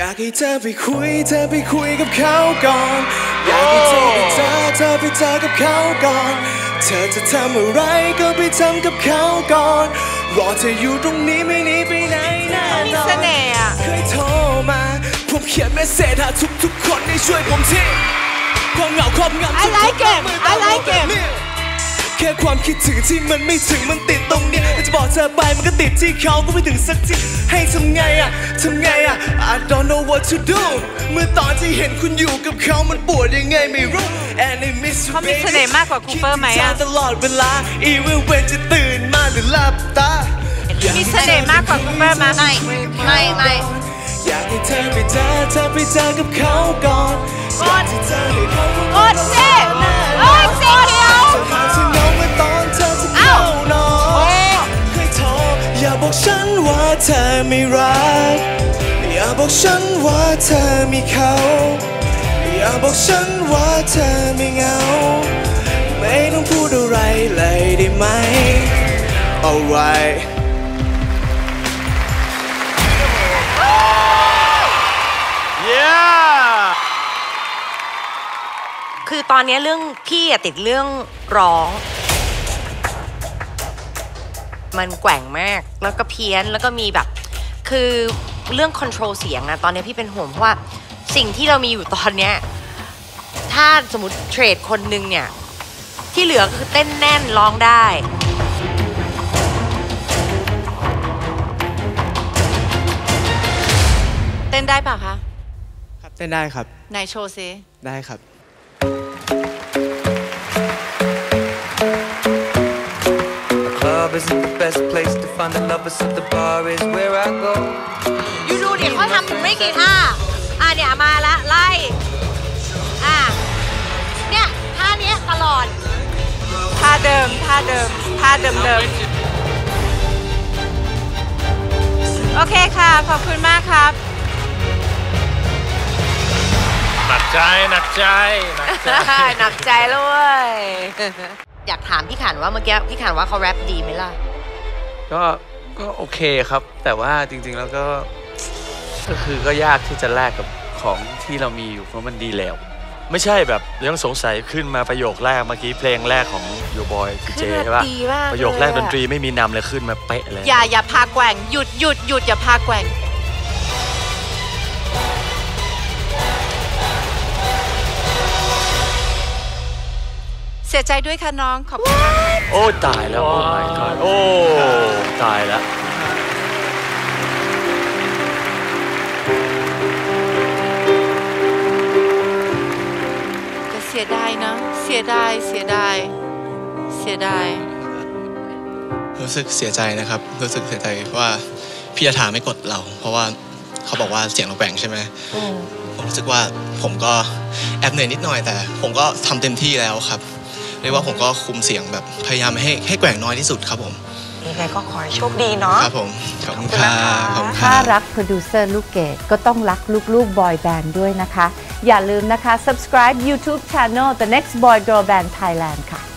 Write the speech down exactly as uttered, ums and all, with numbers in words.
ากให้เธอไปคุยเธอไปคุยกับเขาก่อนอยากให้เธอไปเจอเธอไปเจอกับเขาก่อนเธอจะทำอะไรก็ไปทำกับเขาก่อนรอเธออยู่ตรงนี้ไม่หนีไปไหนแน่นอนเคยโทรมาผมเขียนเมสเซจหาทุกทุกคนให้ช่วยผมทีความเหงาครอบงำ I like him I like him แค่ความคิดถึงที่มันไม่ถึงมันติดตรงนี้จะบอกเธอไปมันก็ติดที่เขาก็ไม่ถึงสักทีให้ทำไงอะทำไงอะ I don't know what to do เมื่อตอนที่เห็นคุณอยู่กับเขามันปวดยังไงไม่รู้ And I miss you เขามีเสน่ห์มากกว่าคูเปอร์ไหมอะตลอดเวลา even when จะตื่นมาหรือหลับตามีเสน่ห์มากกว่าคูเปอร์ไหมไม่ไม่ไม่อยากให้เธอไปเจอเธอไปเจอกับเขาก่อนกดกดสิกดสิเอ้ยสีเขียวอย่าบอกฉันว่าเธอไม่รักอย่าบอกฉันว่าเธอมีเขาอย่าบอกฉันว่าเธอไม่เหงาไม่ต้องพูดอะไรเลยได้ไหม Alright Yeah คือตอนนี้เรื่องพี่อะติดเรื่องร้องมันแกว่งมากแล้วก็เพี้ยนแล้วก็มีแบบคือเรื่องคอนโทรลเสียงอะตอนนี้พี่เป็นห่วงเพราะว่าสิ่งที่เรามีอยู่ตอนเนี้ยถ้าสมมติเทรดคนนึงเนี่ยที่เหลือคือเต้นแน่นร้องได้เต้นได้ป่ะคะครับเต้นได้ครับไหนโชว์ซิได้ครับ Isn't the best place to find the lovers of the bar is where I go ยูดูดิเขาทำไม่กี่ท่าอ่ะเนี่ยมาละไล่อ่ะเนี่ยท่าเนี้ยตลอดท่าเดิมท่าเดิมท่าเดิมเดิมโอเคค่ะขอบคุณมากครับหนักใจหนักใจหนักใจหนักใจเลยอยากถามพี่ขันว่าเมื่อกี้พี่ขันว่าเขาแรปดีไหมล่ะก็ก็โอเคครับแต่ว่าจริงๆแล้วก็ก็คือก็ยากที่จะแลกกับของที่เรามีอยู่เพราะมันดีแล้วไม่ใช่แบบยังสงสัยขึ้นมาประโยคแรกเมื่อกี้เพลงแรกของยูบอยพีเจใช่ป่ะประโยคแรกดนตรีไม่มีนำเลยขึ้นมาเป๊ะเลยอย่าอย่าพาแกว่งหยุดหยุดหยุดอย่าพาแกว่งเสียใจด้วยค่ะน้องขอบคุณโอ้ตายแล้วโอ้ my god โอ้ตายแล้วจะเสียดายนะเสียดายเสียดายเสียดายรู้สึกเสียใจนะครับรู้สึกเสียใจว่าพี่จะถามไม่กดเราเพราะว่าเขาบอกว่าเสียงเราแกว่งใช่ไหมผมรู้สึกว่าผมก็แอบเหนื่อยนิดหน่อยแต่ผมก็ทำเต็มที่แล้วครับเรียกว่าผมก็คุมเสียงแบบพยายามให้ให้แกว่งน้อยที่สุดครับผมยังไงก็ขอให้โชคดีเนาะครับผมขอบคุณครับถ้ารักโปรดิวเซอร์ลูกเกดก็ต้องรักลูกๆบอยแบนด์ด้วยนะคะอย่าลืมนะคะ subscribe YouTube channel The Next Boy Girl Band Thailand ค่ะ